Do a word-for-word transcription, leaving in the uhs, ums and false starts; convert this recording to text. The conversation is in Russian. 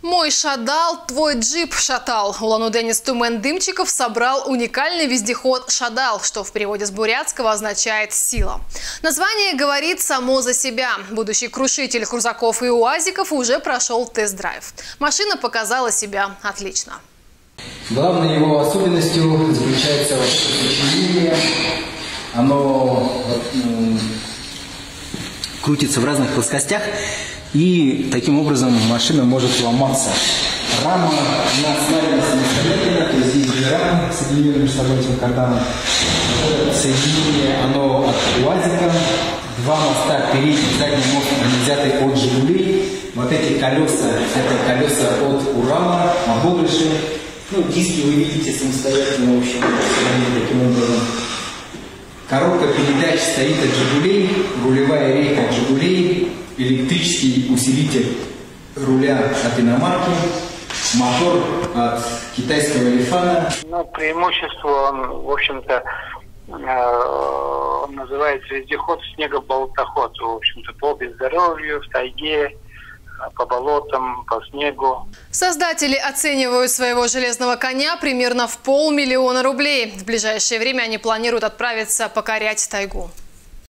Мой шадал, твой джип шатал. Улан-Удэ Тумен Дымчиков собрал уникальный вездеход «Шадал», что в переводе с бурятского означает «сила». Название говорит само за себя. Будущий крушитель крузаков и уазиков уже прошел тест-драйв. Машина показала себя отлично. Главной его особенностью заключается в сочинении. Оно крутится в разных плоскостях, и таким образом машина может ломаться. Рама наставлена самостоятельно, то есть здесь две рамы соединены между собой этим карданом. Соединение оно от УАЗика, два моста, передний, задний мост взяты от «Жигулей». Вот эти колеса, это колеса от Урала, обогрыши. Ну, диски вы видите самостоятельно, в общем, таким образом. Коробка передач стоит от «Жигулей», рулевая рейка от «Жигулей», электрический усилитель руля от иномарки, мотор от китайского Лифана. Ну, преимущество, он, в общем-то, он называется вездеход снегоболотоход. В общем-то, по бездорожью, в тайге, по болотам, по снегу. Создатели оценивают своего железного коня примерно в полмиллиона рублей. В ближайшее время они планируют отправиться покорять тайгу.